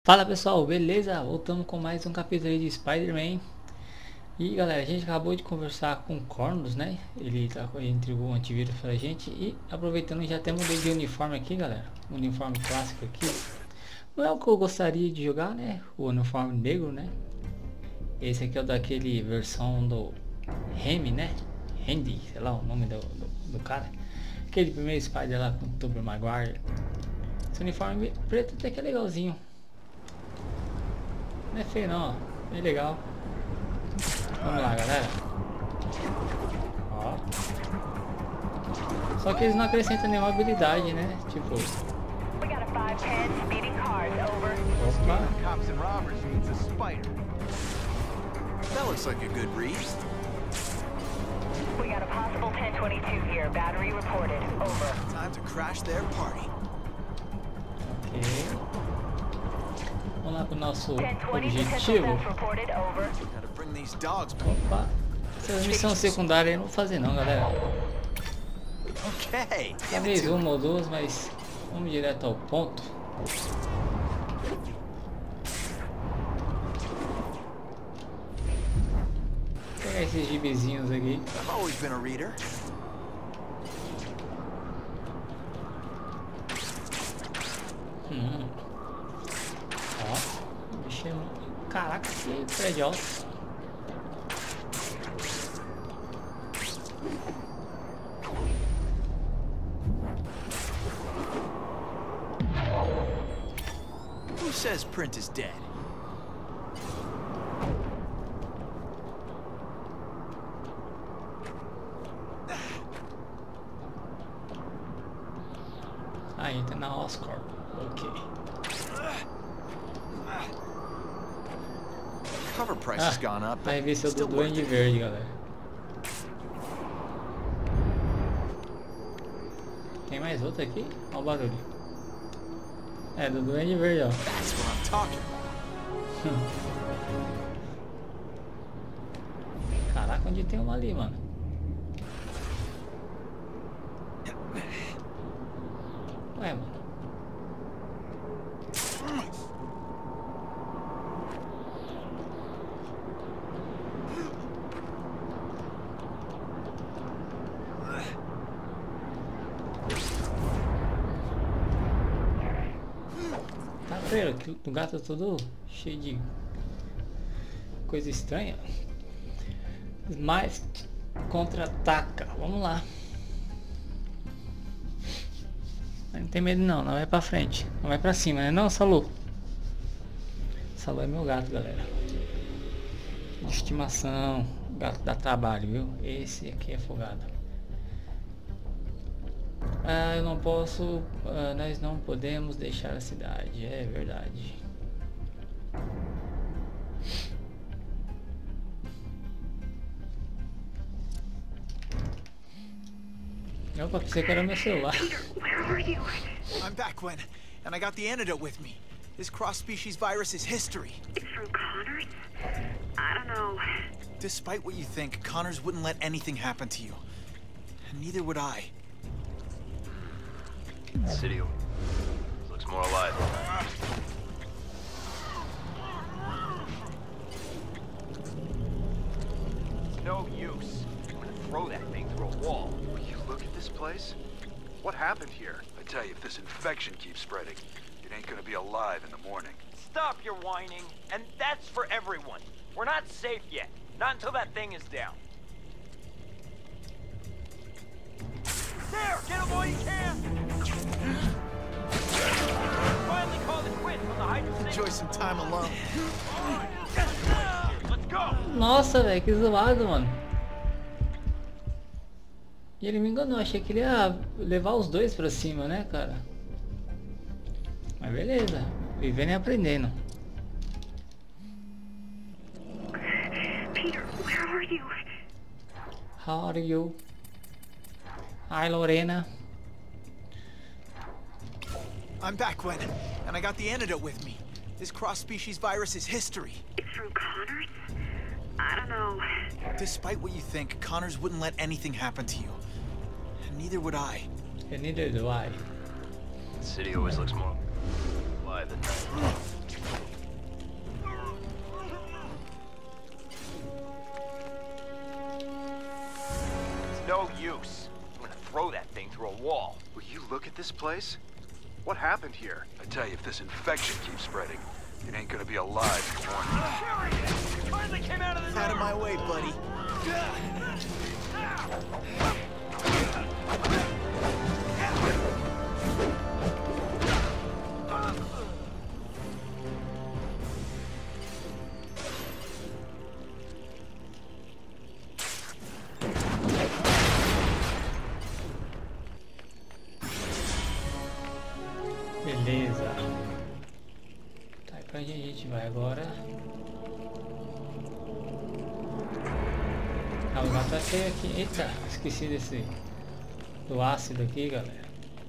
Fala pessoal, beleza? Voltamos com mais um capítulo aí de Spider-Man. E galera, a gente acabou de conversar com o Cornus, né? Ele entregou um antivírus pra gente. E aproveitando, já até mudei de uniforme aqui, galera. Um uniforme clássico aqui. Não é o que eu gostaria de jogar, né? O uniforme negro, né? Esse aqui é o daquele versão do Remy, né? Randy, sei lá o nome do cara. Aquele primeiro Spider lá com o Tobey Maguire. Esse uniforme preto até que é legalzinho. Não é feio não, ó. É legal. Vamos lá, galera. Ó. Só que eles não acrescentam nenhuma habilidade, né? Tipo... Opa. That looks like a good read. We got a possible 1022 here. Battery reported. Over. Time to crash their party. Ok. Vamos lá pro nosso objetivo. Gotta bring these dogs back. Opa. Essas missões secundárias eu não vou fazer não, galera. Okay. Talvez uma ou duas, mas vamos direto ao ponto. Vou pegar esses gibizinhos aqui. I've always been a reader. Ó, bicho, caraca, que prédio alto. Who says print is dead? Ah, entra na Oscorp. Ok. Cover price has gone up. A revista do Still Duende worth it. Verde, galera. Tem mais outra aqui? Olha o barulho. É, do Duende Verde, ó. That's what I'm talking about. Caraca, onde tem uma ali, mano? Ué, mano. Tá vendo? Que o lugar tá todo cheio de coisa estranha. Mas contra-ataca. Vamos lá. Não tem medo não, não vai pra frente. Não vai pra cima, né não, Salu? Salu é meu gato, galera. De estimação. Gato dá trabalho, viu? Esse aqui é folgado. Ah, eu não posso... nós não podemos deixar a cidade. É verdade. Opa, pensei que era meu celular. Where are you? I'm back, Gwen, and I got the antidote with me. This cross-species virus is history. It's from Connors? I don't know. Despite what you think, Connors wouldn't let anything happen to you. And neither would I. City looks more alive. No use. I'm gonna throw that thing through a wall. Will you look at this place? What happened here? I tell you, if this infection keeps spreading, it ain't gonna be alive in the morning. Stop your whining, and that's for everyone. We're not safe yet. Not until that thing is down. There! Get him while you can! Finally called it quits on the hydrogen. Enjoy some time alone. Let's go! Nossa, velho, que zoado, mano. E ele me enganou, achei que ele ia levar os dois pra cima, né, cara? Mas beleza, vivendo e aprendendo. Peter, where are you? How are you? Hi, Lorena. I'm back, Gwen, and I got the antidote with me. This cross-species virus is history. It's from Connors? I don't know. Despite what you think, Connors wouldn't let anything happen to you. And neither would I. And neither do I. The city always looks more alive than that. No use. I'm gonna throw that thing through a wall. Will you look at this place? What happened here? I tell you, if this infection keeps spreading, it ain't gonna be alive in the morning. There he is! Finally came out of the Out of my way, buddy. Beleza. Tá, e pra onde a gente vai agora? Ah, o lugar tá cheio aqui. Eita, esqueci desse... do ácido aqui, galera.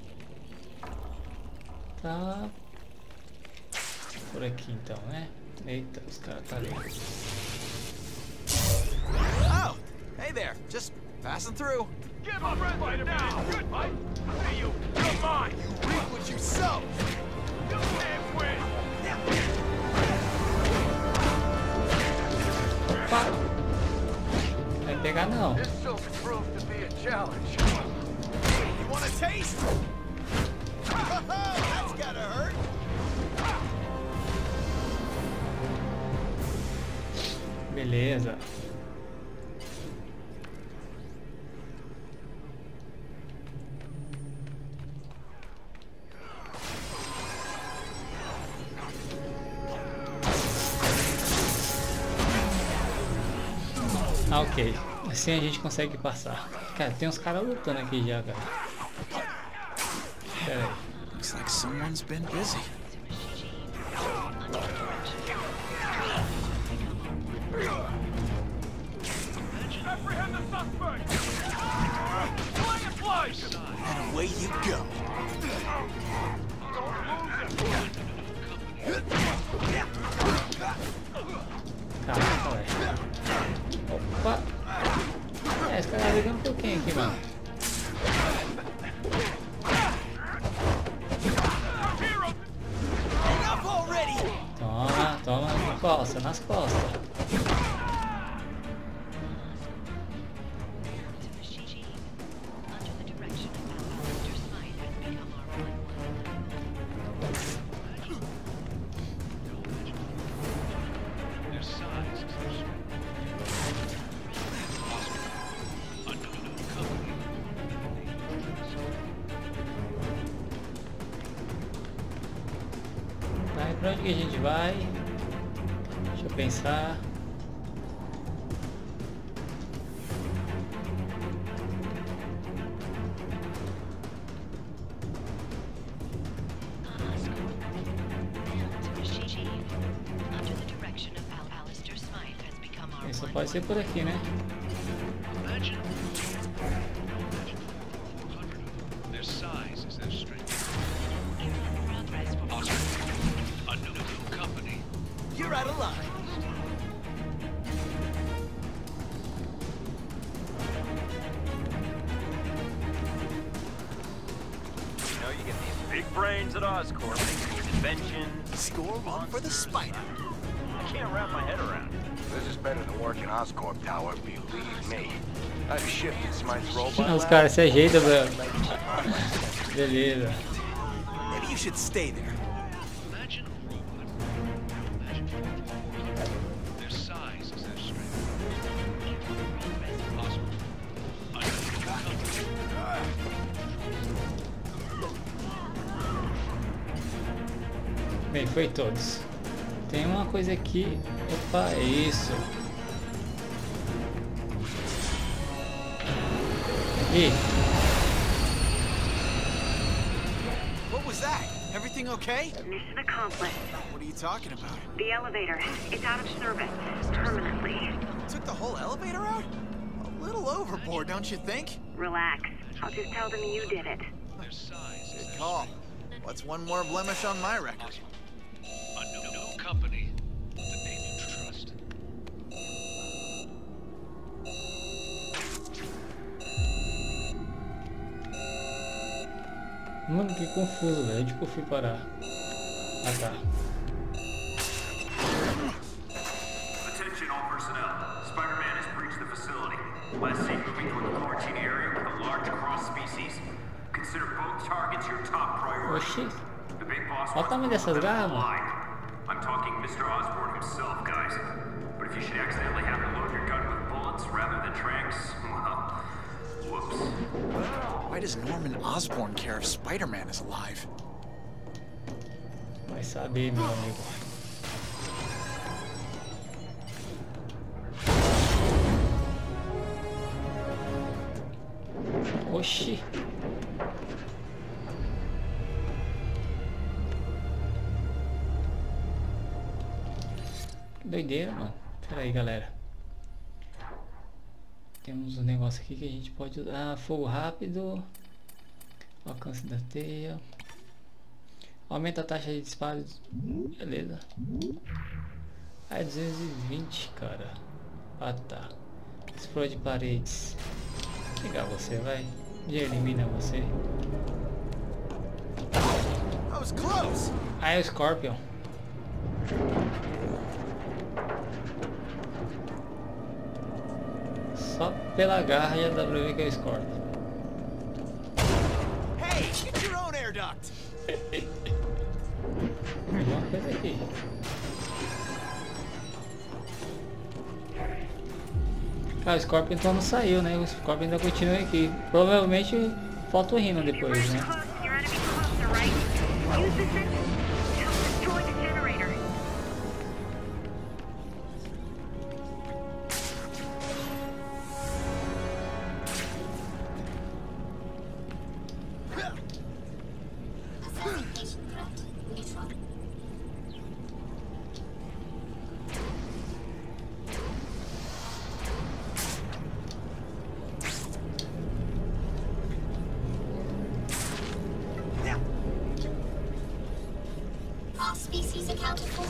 Tá... por aqui então, né? Eita, os caras tá ali. Oh, hey there. Just passing through. Give up right now! Goodbye! Hey, you! You're mine! You reap what you sow. You can't win! Opa! Vai pegar não. This silk proved to be a challenge. You want a taste? That's gotta hurt. Beleza. Ah, ok. Assim a gente consegue passar. Cara, tem uns caras lutando aqui já, cara. Pera aí. Looks like someone's been busy. Apprehend the suspect! Flying it flies! And away you go. Caraca, velho. Opa! É, esse cara tá ligando por quem aqui, mano? Enough already. Toma, toma, nas costas, nas costas. Tá, e pra onde que a gente vai? Deixa eu pensar. Isso pode ser por aqui, né? Their size is their strength. A new company. You're out of luck. You know, you get these big brains at Oscorp, making inventions. Score one for the spider. I can't wrap my head around it. This is better than working Oscorp Tower, believe me. I've shifted Smite's robot. Os caras se ajeitam, velho. Beleza. Maybe you should stay there. Imagine a robot. Imagine their size is their strength. Possible. A new company. Bem, foi todos. Tem uma coisa aqui. Opa, é isso. Ih, What was that? Everything okay? Mission accomplished. What are you talking about? The elevator. It's out of service. Permanently. Took the whole elevator out? A little overboard, don't you think? Relax. I'll just tell them you did it. Their size is Good call. What's one more blemish on my record? a new company. The name you trust. mano, que confuso, velho. Onde que eu fui parar? Ah, tá. Attention all personnel. Spider-Man has breached the facility. Last seen moving toward the quarantine area with a large cross species. Consider both targets your top priority. Oxi. The big boss Olha o tamanho dessas garras, mano. I'm talking Mr. Osborn himself, guys. But if you should accidentally have to load your gun with bullets rather than tranks, well, whoops. Why does Norman Osborn care if Spider-Man is alive? Vai saber, meu amigo. Oxi. Que doideira, mano. Pera aí, galera. Temos um negócio aqui que a gente pode usar. Fogo rápido. Alcance da teia. Aumenta a taxa de disparos. Beleza. Ah, é 220, cara. Ah, tá. Explode paredes. Pegar você, vai. Já elimina você. Ah, é o Scorpion. Só pela garra já dá pra ver que é o Scorpion. Hey, get your own air duct. Uma coisa aqui. Ah, o Scorpion então não saiu, né? O Scorpion ainda continua aqui. Provavelmente falta o Rhino depois, né? Species accounted for.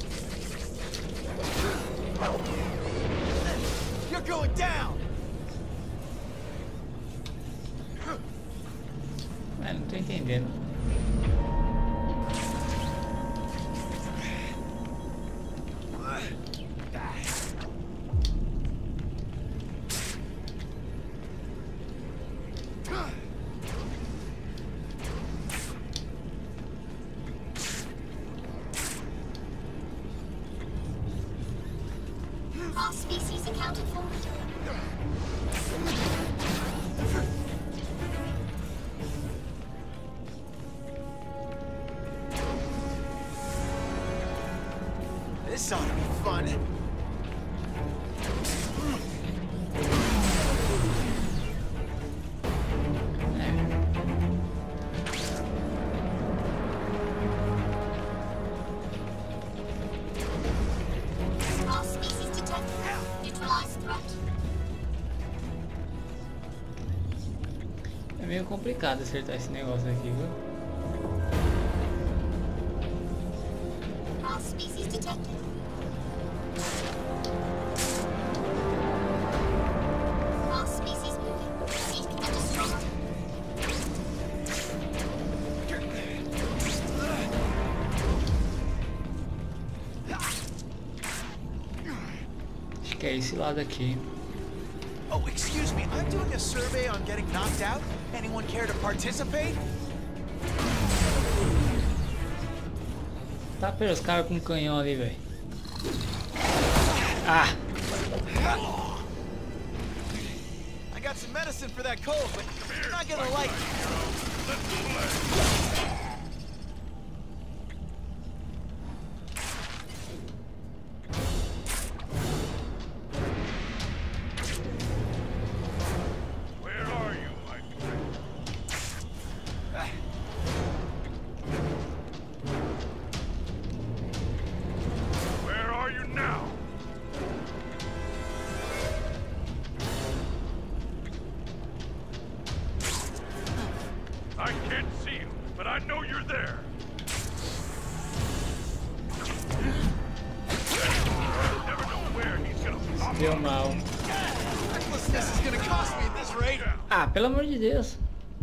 You're going down. Ah, não tô entendendo. All species accounted for. This ought to be fun. All species detected. Neutralize threat. É meio complicado acertar esse negócio aqui, viu? All species detected. All species moving. Seek and destroy. Acho que é esse lado aqui. Oh, excuse me. I'm doing a survey on getting knocked out. Anyone care to participate? Tá pelos caras com um canhão ali, velho. Ah! I got some medicine for that cold, but you're not gonna like it. Where are you, my friend? Where are you now? I can't see you, but I know you're there. Never know where he's gonna pop Deu up. mal. Recklessness is gonna cost me at this rate. Ah, pelo amor de Deus.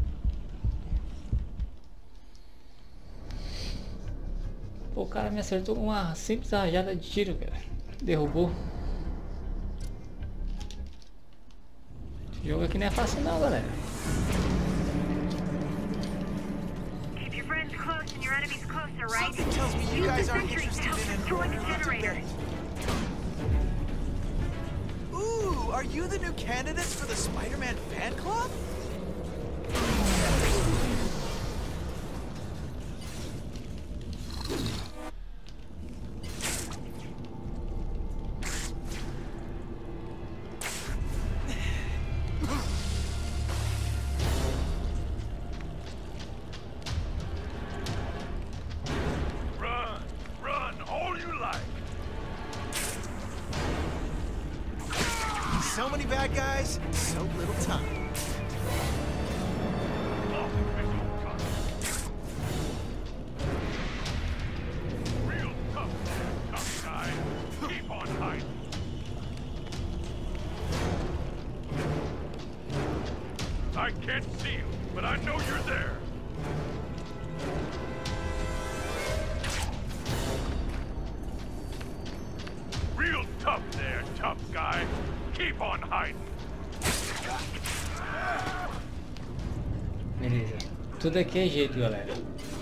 Pô, o cara me acertou com uma simples rajada de tiro, cara. Derrubou. Esse jogo aqui não é fácil não, galera. Keep your friends close and your enemies closer, right? Something tells me you Use guys the aren't sentries to interested help in destroy the enrolling into generator. Ooh, are you the new candidates for the Spider-Man fan club? Run all you like. So many bad guys, so little time. Off visual contact. Real tough guy. Keep on hiding. I can't see you, but I know you're there. Real tough there, tough guy. Keep on hiding. Beleza. Tudo aqui é jeito, galera.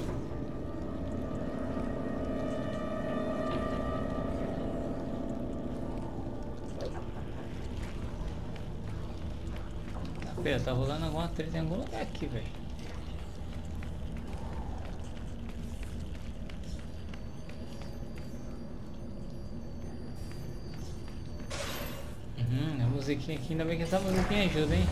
Pera, tá rolando alguma treta em algum lugar aqui, velho. A musiquinha aqui, ainda bem que essa musiquinha ajuda, hein?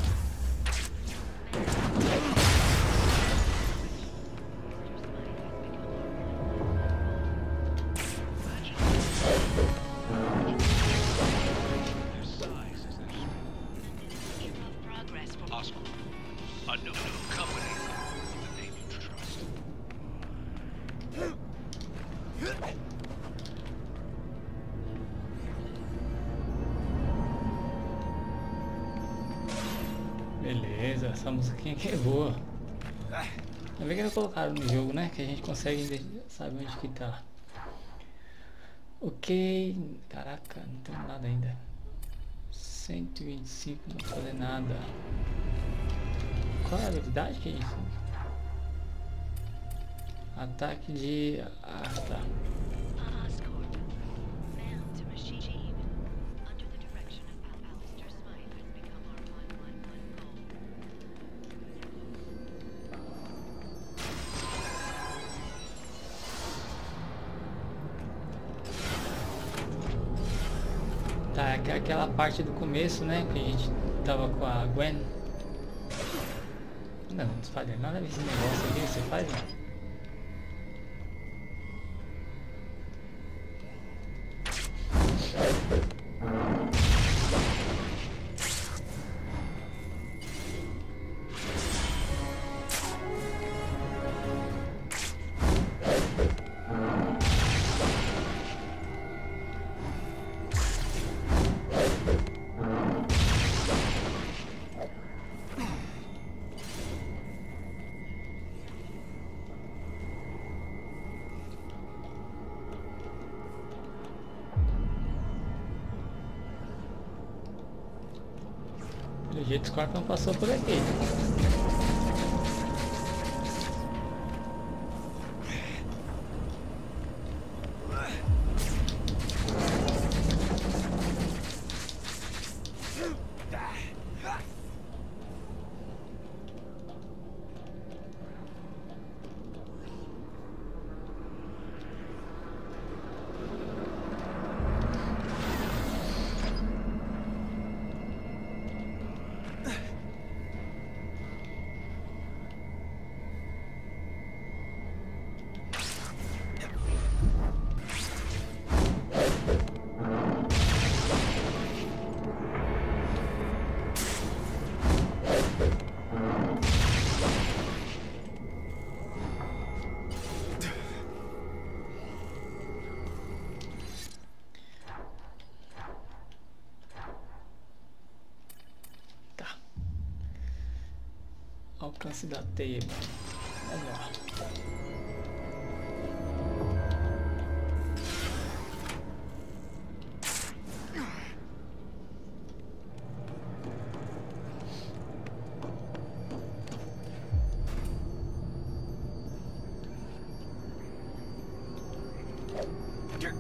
Their size is their strength. Progress for Oscorp, a no company with a name you trust. Beleza, essa musiquinha aqui é boa. Ainda bem que não colocaram no jogo, né? Que a gente consegue saber onde que tá. Ok. Caraca, não tem nada ainda. 125, não vou fazer nada. Qual é a habilidade que é isso? Ataque de... Ah, tá. Oscorp. Found to machine team. Under the direction of Alistair Smythe has become our 111 goal. Tá, é aquela parte do começo, né? Que a gente tava com a Gwen. Não, não faz nada a ver esse negócio aqui, você faz, não? Do jeito que o Scorpion passou por aqui. Alcance da teia. Vamos lá.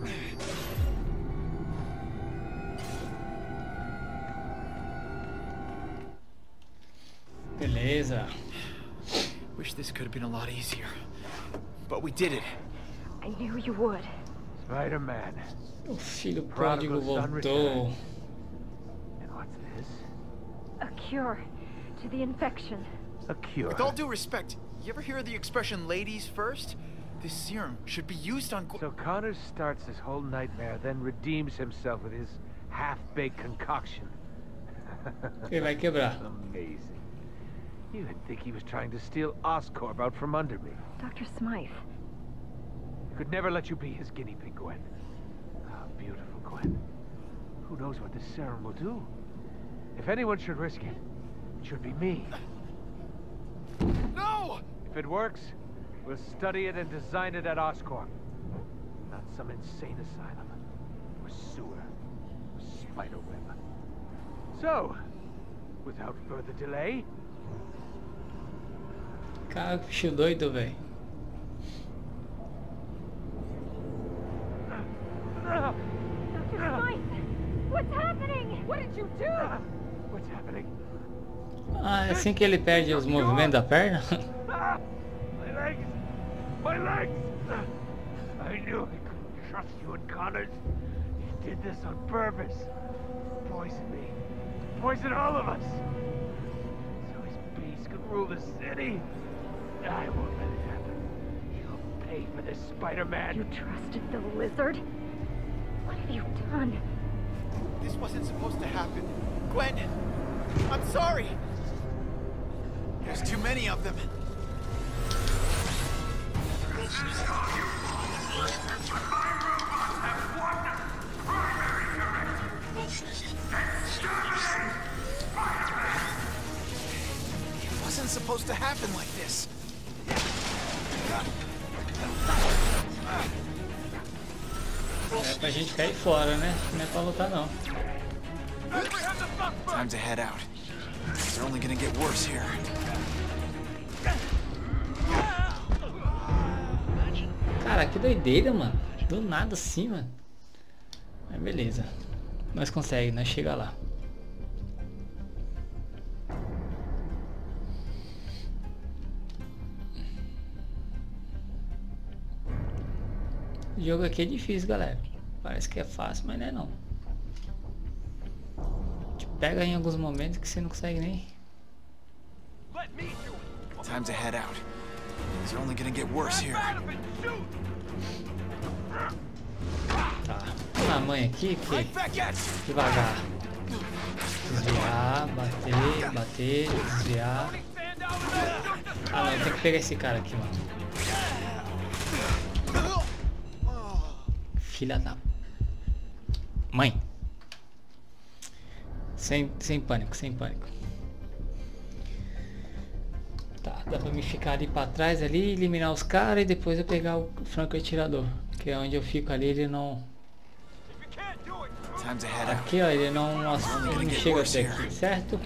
Beleza. Wish this could have been a lot easier. But we did it. I knew you would. Spider-Man. O filho pródigo voltou. And what's this? A cure to the infection. A cure. With all due respect, you ever hear the expression ladies first? This serum should be used on... So Connors starts his whole nightmare, then redeems himself with his half-baked concoction. Ele vai quebrar. Amazing. You'd think he was trying to steal Oscorp out from under me. Dr. Smythe. He could never let you be his guinea pig, Gwen. Oh, beautiful Gwen. Who knows what this serum will do? If anyone should risk it, it should be me. No! If it works, we'll study it and design it at Oscorp. Not some insane asylum, or sewer, or spiderweb. So, without further delay... Cara, que bicho doido, velho. Dr. Smythe! What's happening? What did you do? What's happening? Ah, é assim que ele perde os movimentos da perna? My legs! My legs! I knew I couldn't trust you and Connors. You did this on purpose. Poison me. Poison all of us. So his beast could rule the city. I won't let it happen. You'll pay for this, Spider-Man. You trusted the lizard? What have you done? This wasn't supposed to happen. Gwen, I'm sorry. There's too many of them. It wasn't supposed to happen like this. É pra gente cair fora, né? Não é pra lutar, não. Time to head out. They're only gonna get worse here. Cara, que doideira, mano. Do nada assim, mano. Mas beleza. Nós conseguimos, nós chega lá. O jogo aqui é difícil, galera. Parece que é fácil, mas não é não. Te pega em alguns momentos que você não consegue nem. Time to head out. They're only gonna get worse here. Tá. Na mãe aqui, que Right back at you. devagar. Desviar, bater, bater, desviar. Ah não, tem que pegar esse cara aqui, mano. Filha da mãe. Sem pânico, sem pânico. Tá, dá pra me ficar ali pra trás ali, eliminar os caras e depois eu pegar o franco atirador. Que é onde eu fico ali, ele não... Time to head out. Aqui ó, ele não chega até aqui, certo?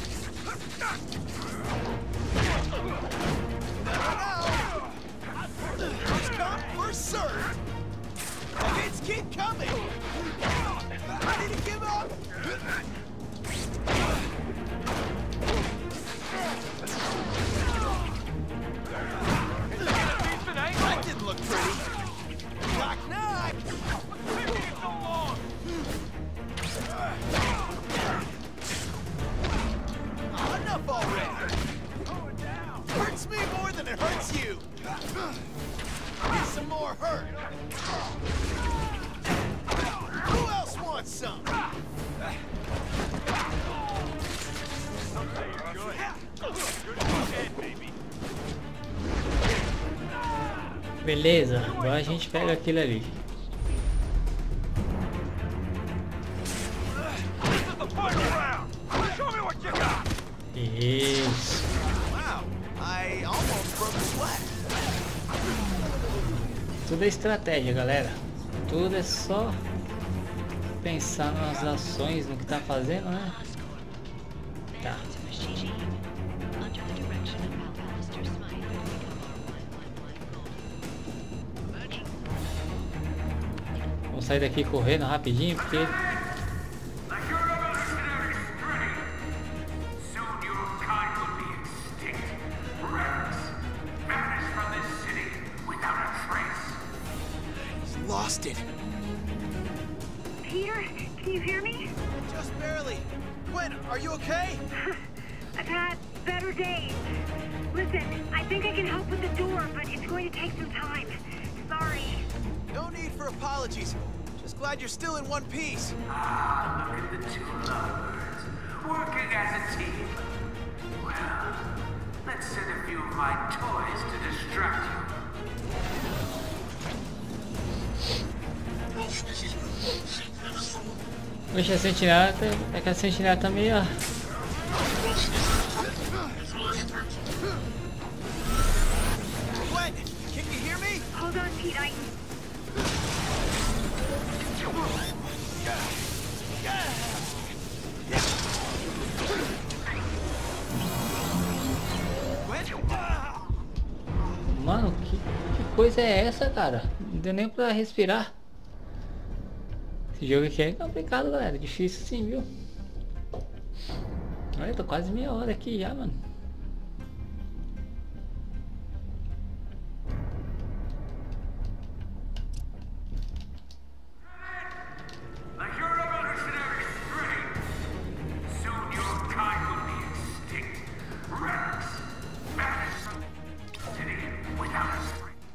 First come, first serve. Hits keep coming. Ready to give up? That didn't look pretty. Knock, knock. What's taking so long? Enough already. Hurts me more than it hurts you. Get some more hurt. Who else wants some? Beleza, agora a gente pega aquele ali. Isso. Wow, I almost broke a sweat. Tudo é estratégia, galera. Tudo é só pensar nas ações, no que tá fazendo, né? Tá. sair daqui correndo rapidinho, porque... The hero mercenary is ready. Soon your kind will be extinct. Rex, vanish from this city without a trace. He's lost it. Peter, can you hear me? Just barely. Gwen, are you okay? I've had better days. Listen, I think I can help with the door, but it's going to take some time. Sorry. No need for apologies. Just glad you're still in one piece. Ah, look at the two lovebirds, working as a team. Well, let's send a few of my toys to distract you. Poxa, a sentinela tá... É que a sentinela tá meio... Gwen, can you hear me? Hold on, Pete. Mano, que coisa é essa, cara? Não deu nem pra respirar. Esse jogo aqui é complicado, galera. Difícil sim, viu? Olha, tô quase meia hora aqui já, mano. The hero mercenary is ready. Soon your kind will be extinct. Rex, vanish from the city without a trace.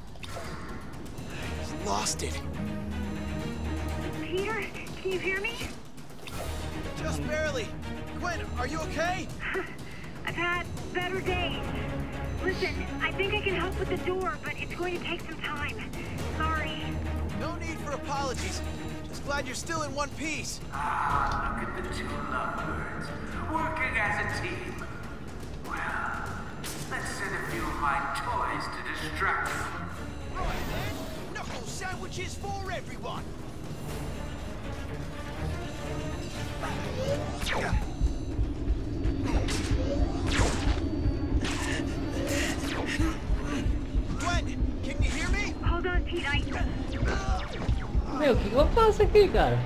He's lost it. Peter, can you hear me? Just barely. Gwen, are you okay? I've had better days. Listen, I think I can help with the door, but it's going to take some time. Sorry. No need for apologies. Just glad you're still in one piece. Ah, look at the two lovebirds, working as a team. Well, let's send a few of my toys to distract you. Right then. Knuckle sandwiches for everyone. Gwen, can you hear me? Hold on, Pete. Meu, o que eu faço aqui, cara?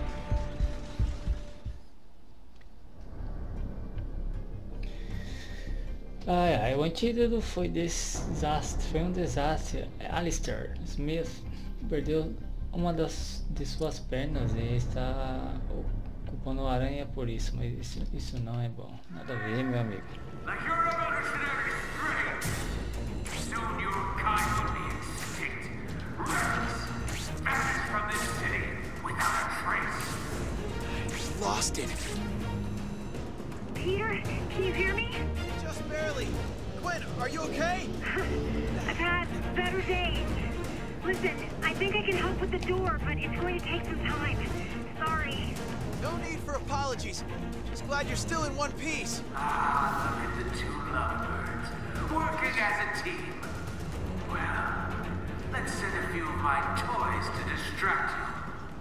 Ai, ai, o antídoto foi um desastre. Alistair Smith perdeu uma de suas pernas e está culpando a aranha por isso, mas isso não é bom. Nada a ver, meu amigo. The hero mercenary is ready. Soon your kind will be extinct. Rex, vanish from this city without a trace. He's lost it. Peter, can you hear me? Just barely. Gwen, are you okay? I've had better days. Listen, I think I can help with the door, but it's going to take some time. Sorry. No need for apologies. Just glad you're still in one piece. Ah, look at the two lovebirds, working as a team. Well, let's send a few of my toys to distract you.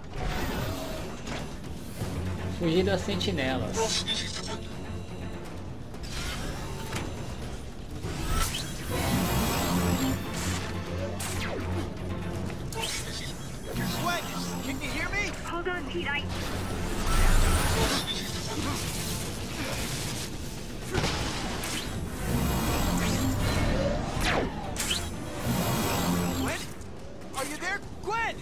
Fugir das sentinelas. Gwen, can you hear me? Hold on, Pete. Gwen? Are you there? Gwen!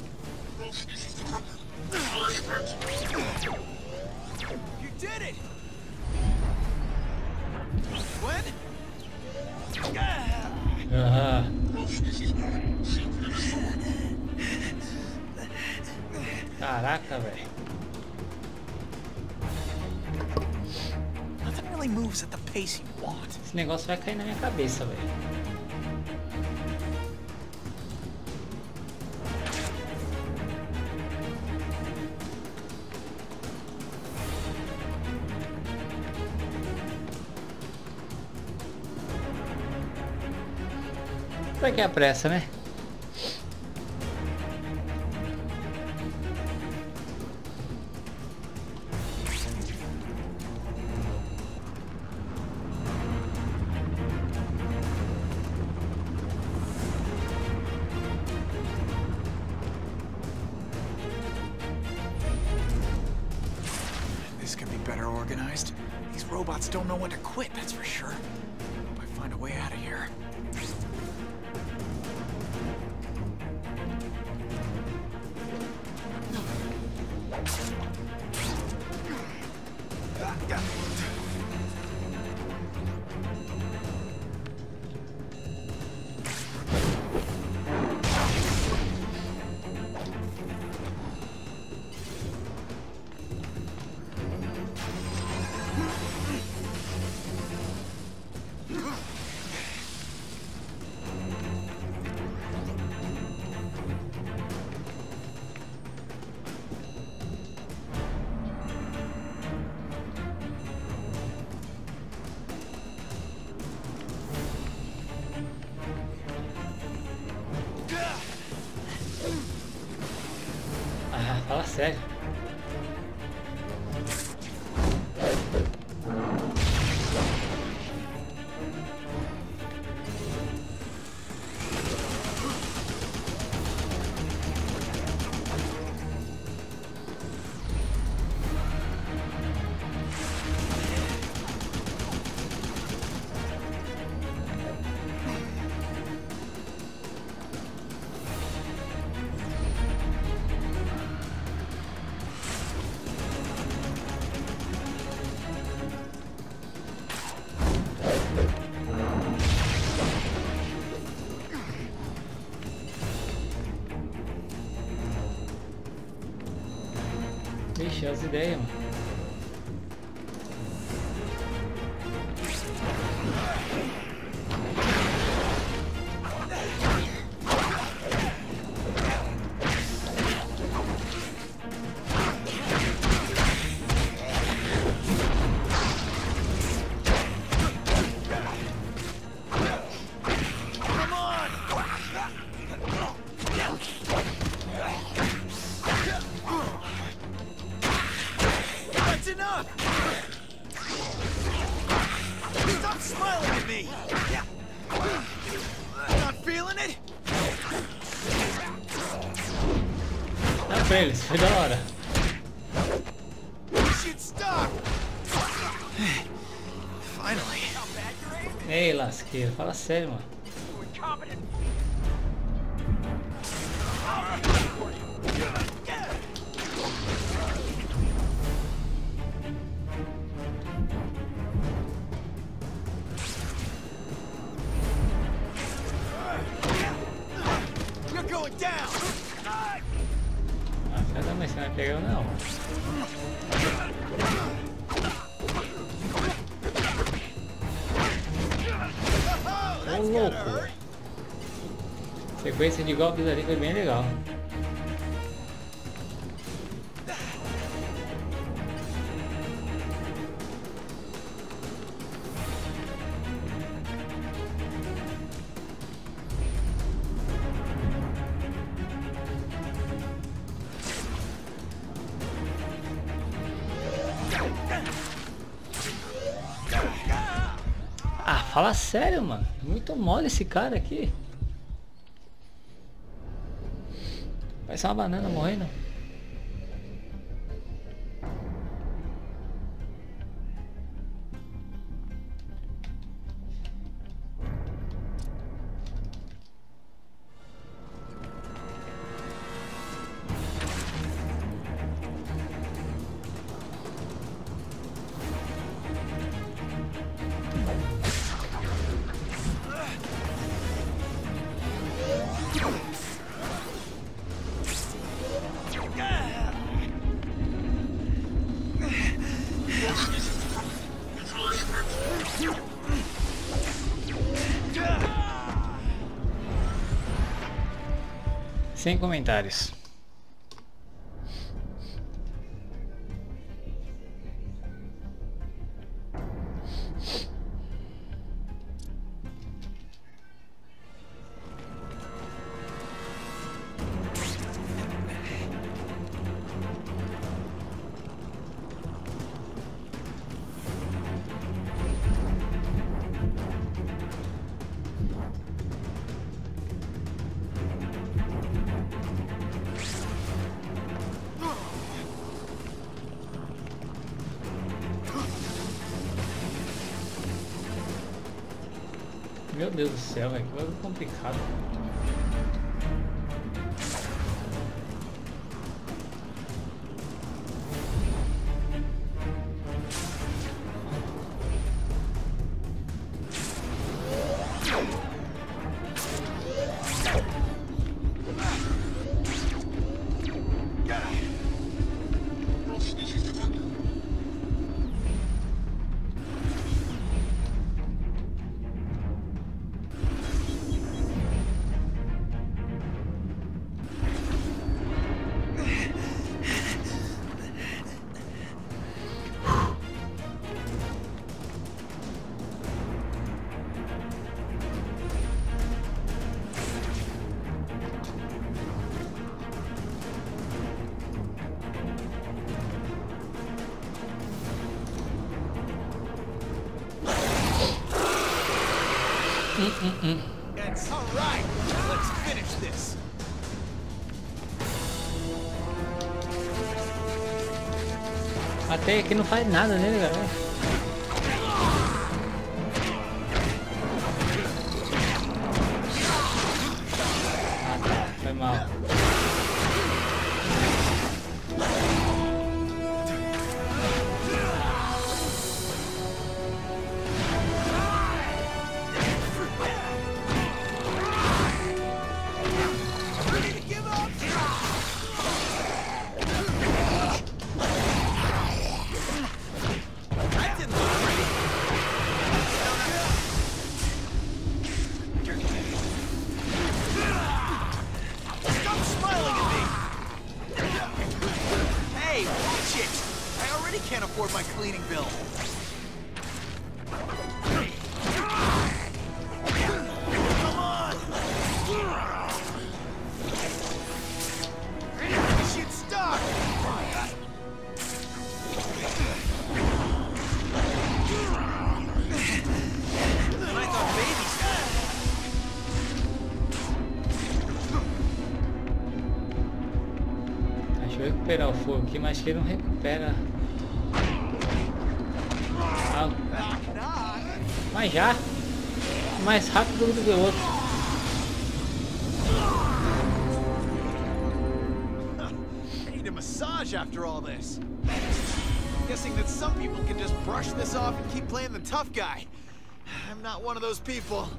You did it! Gwen? Ah, caraca, velho. Nothing really moves at the pace you want. Esse negócio vai cair na minha cabeça, velho. Pra que a pressa, né? organized. These robots don't know when to quit, that's for sure. Hope I find a way out of here. Ah, fala sério. Vixe, as ideias, mano. Stop smiling at me! Not feeling it? Dá pra eles, foi da hora. You should stop! Finally. Ei, lasqueiro, fala sério, mano. You're going down! Ah, cada vez você vai pegar ou não? Ô louco! A sequência de golpes ali foi bem legal. Ah, fala sério, mano. Muito mole esse cara aqui. Parece uma banana morrendo. Sem comentários. Meu Deus do céu, velho, que coisa complicado. That's all right. Let's finish this. Até aqui não faz nada, né, galera? Ah, tá. Foi mal. Can't afford my cleaning bill. Come on! Shit, stop! I thought babies. Deixa eu recuperar o fogo aqui, mas que ele não recupera. Mas já mais rápido do que o outro. I need a massage after all this. Guessing that some people can just brush this off and keep playing the tough guy. I'm not one of those people.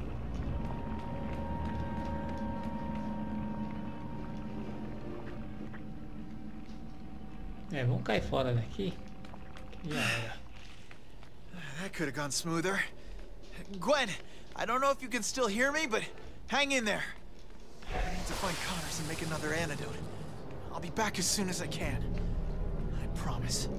É, vamos cair fora daqui. Já era. That could have gone smoother. Gwen, I don't know if you can still hear me, but hang in there. I need to find Connors and make another antidote. I'll be back as soon as I can. I promise.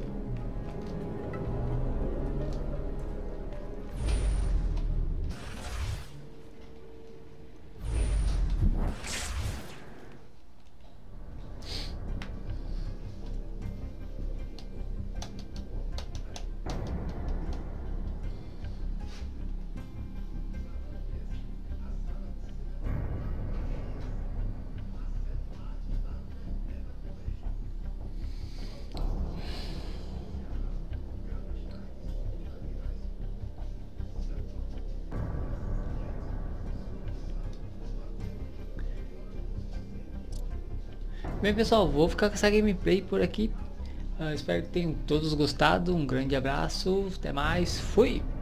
Bem, pessoal, vou ficar com essa gameplay por aqui. Espero que tenham todos gostado. Um grande abraço, até mais, fui!